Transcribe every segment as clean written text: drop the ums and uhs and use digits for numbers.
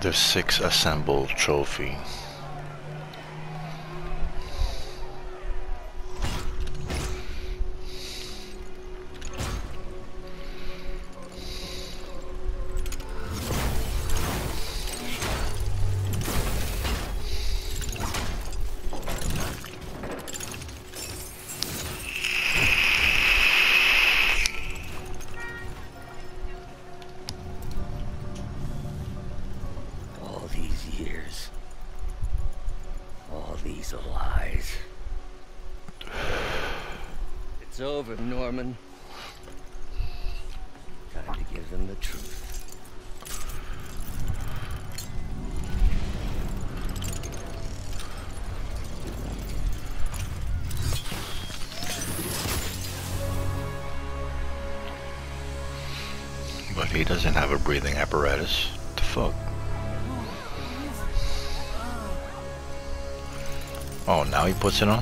The 6 assembled trophy. It's over, Norman. Time to give them the truth. But he doesn't have a breathing apparatus. What the fuck? Oh, now he puts it on?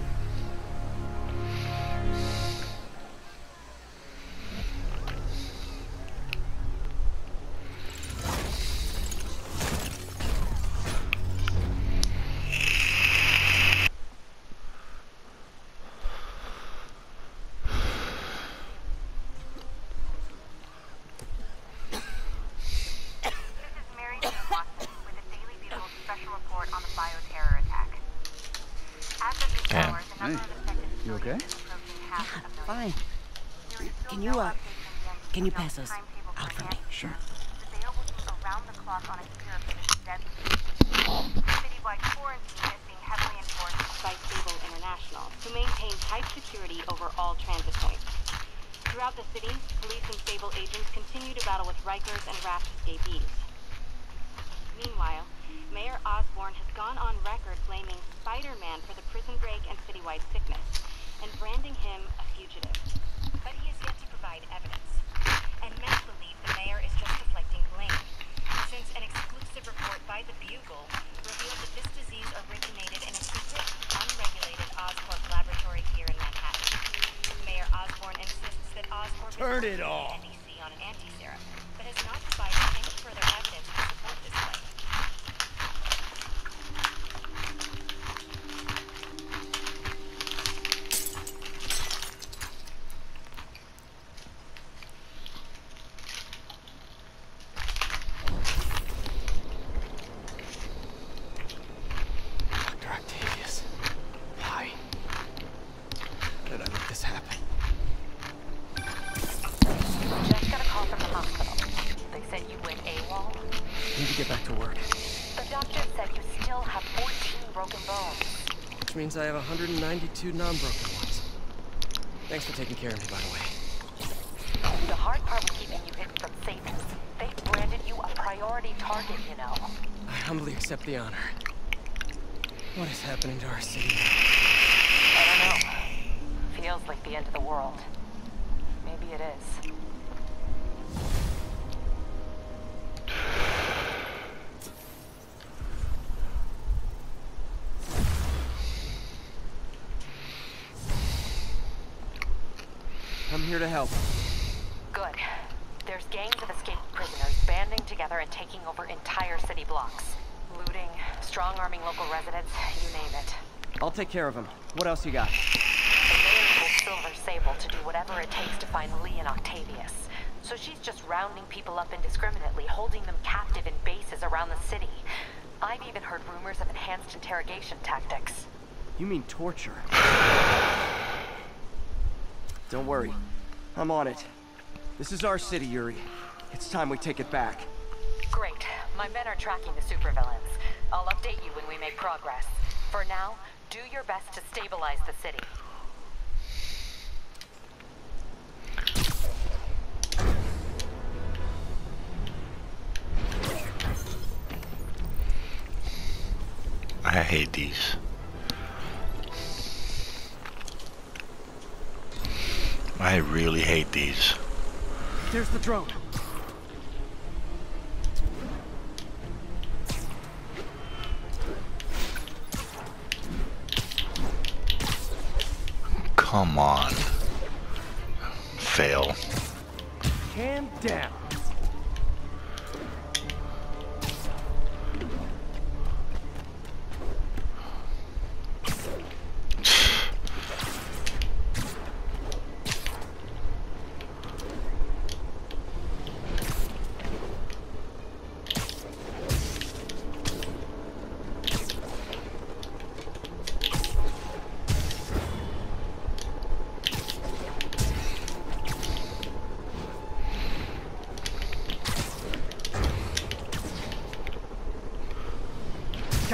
Can you pass those out for me? Sure. Citywide quarantine is being heavily enforced by Sable International, who maintain tight security over all transit points. Throughout the city, police and Sable agents continue to battle with Rikers and Raft escapees. Meanwhile, Mayor Osborn has gone on record blaming Spider-Man for the prison break and citywide sickness, and branding him a fugitive. But he has yet to provide evidence. And many believe the mayor is just deflecting blame, since an exclusive report by the Bugle revealed that this disease originated in a secret, unregulated Oscorp laboratory here in Manhattan. Mayor Osborn insists that Oscorp Turn is it off! NBC on an anti-serum, but has not provided any further evidence to support this claim. Which means I have 192 non-broken ones. Thanks for taking care of me, by the way. The hard part was keeping you hidden from Satans. They branded you a priority target, you know. I humbly accept the honor. What is happening to our city? I don't know. Feels like the end of the world. Maybe it is. I'm here to help. Good. There's gangs of escaped prisoners banding together and taking over entire city blocks. Looting, strong-arming local residents, you name it. I'll take care of them. What else you got? The mayor told Silver Sable to do whatever it takes to find Lee and Octavius. So she's just rounding people up indiscriminately, holding them captive in bases around the city. I've even heard rumors of enhanced interrogation tactics. You mean torture? Don't worry. I'm on it. This is our city, Yuri. It's time we take it back. Great. My men are tracking the supervillains. I'll update you when we make progress. For now, do your best to stabilize the city. I hate these. I really hate these. There's the drone. Come on. Fail. Calm down.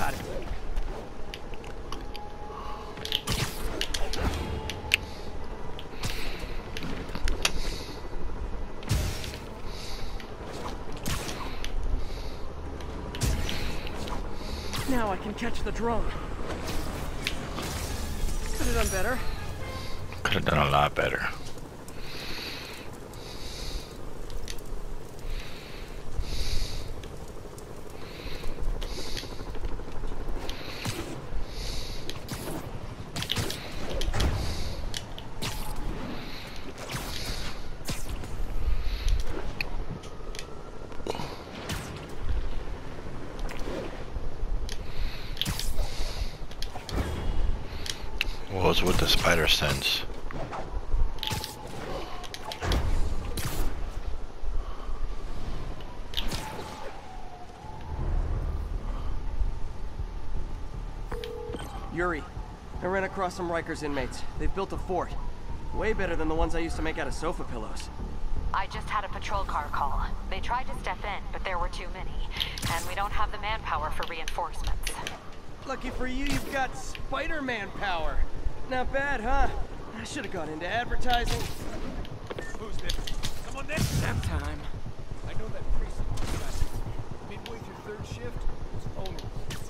Got it. Now I can catch the drone. Could have done better. Could have done a lot better. What was with the spider sense? Yuri, I ran across some Rikers inmates. They've built a fort. Way better than the ones I used to make out of sofa pillows. I just had a patrol car call. They tried to step in, but there were too many. And we don't have the manpower for reinforcements. Lucky for you, you've got Spider-Man power. Not bad, huh? I should have gone into advertising. Who's this? Someone there? Nap time. I know that precinct guy. Midway through third shift, it's owner.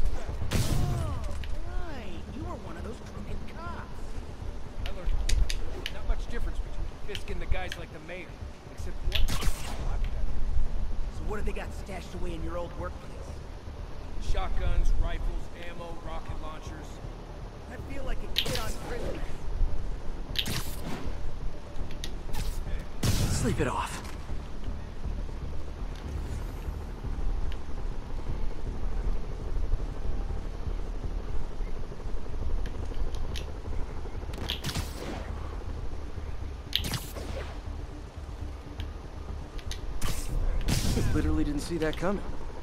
Right, you were one of those crooked cops. I learned not much difference between Fisk and the guys like the mayor, except one. So what have they got stashed away in your old workplace? Shotguns, rifles, ammo, rocket launchers. I feel like a kid on Christmas. Sleep it off. Literally didn't see that coming.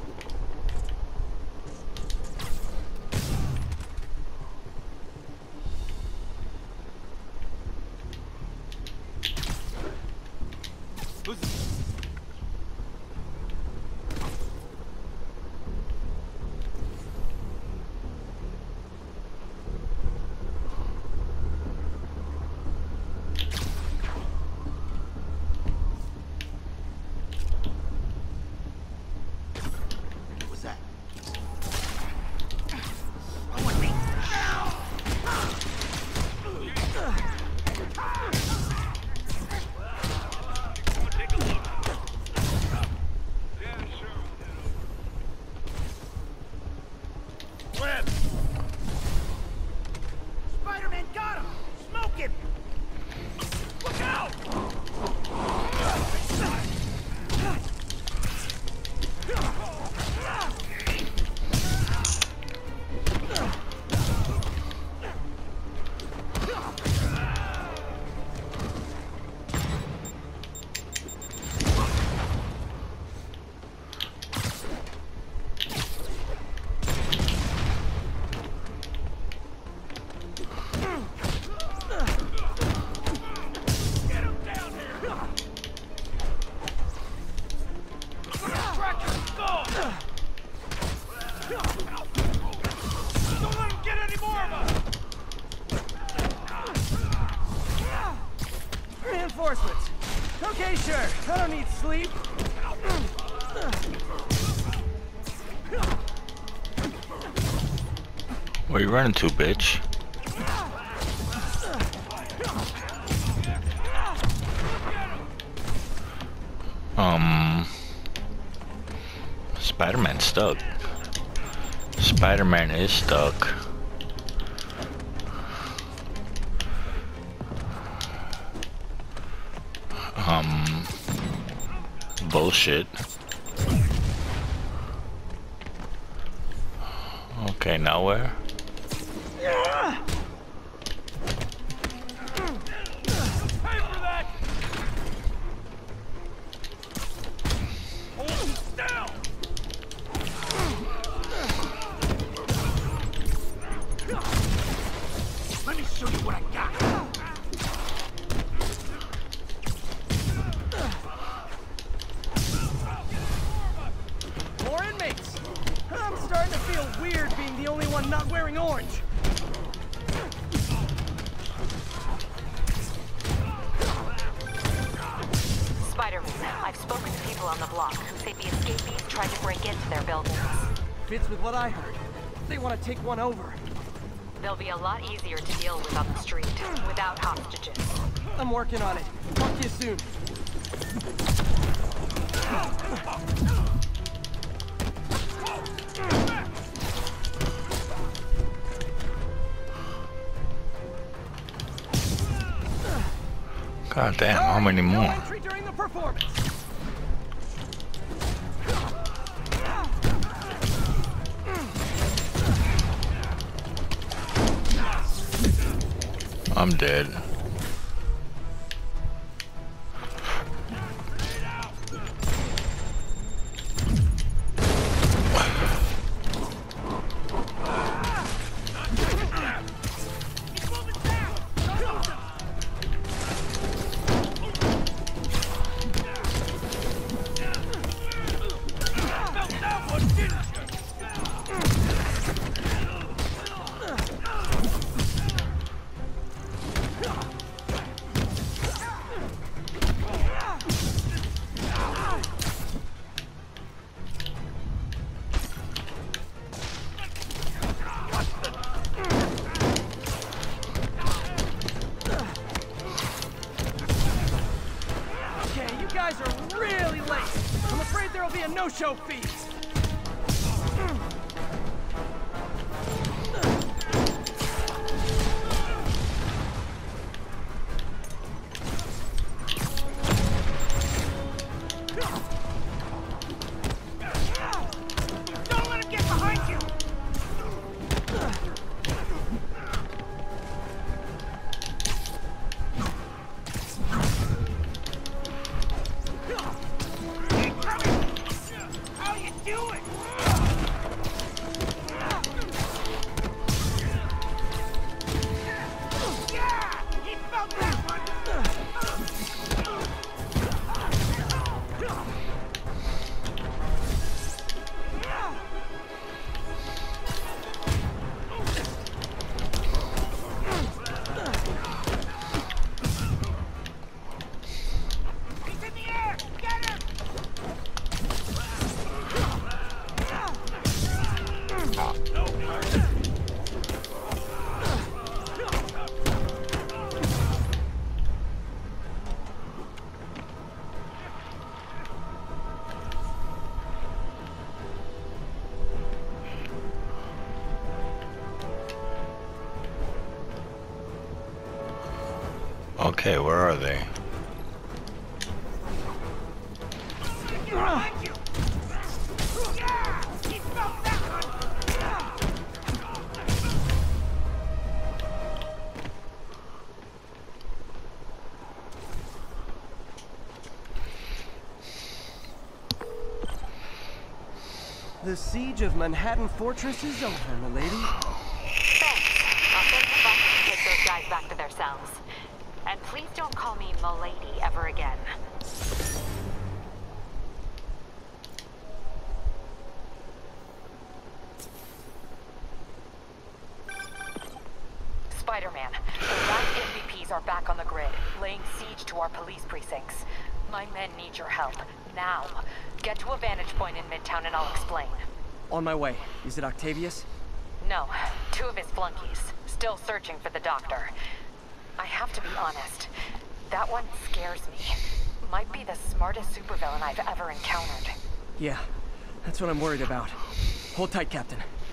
Who's this? What was that? I want me. Webb! Spider-Man got him! Smoke him! Look out! Get him down here! Crack his skull! Don't let him get any more of us! Reinforcements. Okay, sure. I don't need sleep. Where you running to, bitch? Spider-Man's stuck. Spider-Man is stuck. Bullshit. Okay, now where? Pay for that! Hold him down! Let me show you what I got. More inmates. I'm starting to feel weird being the one not wearing orange. Spider-Man, I've spoken to people on the block who say the escapees tried to break into their buildings. Fits with what I heard. They want to take one over. They'll be a lot easier to deal with on the street, without hostages. I'm working on it. Talk to you soon. God damn, how many No more? entry during the performance. I'm dead. No-show fees. Don't let him get behind you! How you doing? Yeah! He felt that one! He's in the air! Get him! Okay, where are they? Behind you! Yeah! He felt that one! The siege of Manhattan Fortress is over, milady. Thanks. I'll send the bus to take those guys back to their cells. And please don't call me milady ever again. Spider-Man, the last MVPs are back on the grid, laying siege to our police precincts. My men need your help, now. Get to a vantage point in Midtown and I'll explain. On my way. Is it Octavius? No, two of his flunkies, still searching for the doctor. I have to be honest, that one scares me. Might be the smartest supervillain I've ever encountered. Yeah, that's what I'm worried about. Hold tight, Captain.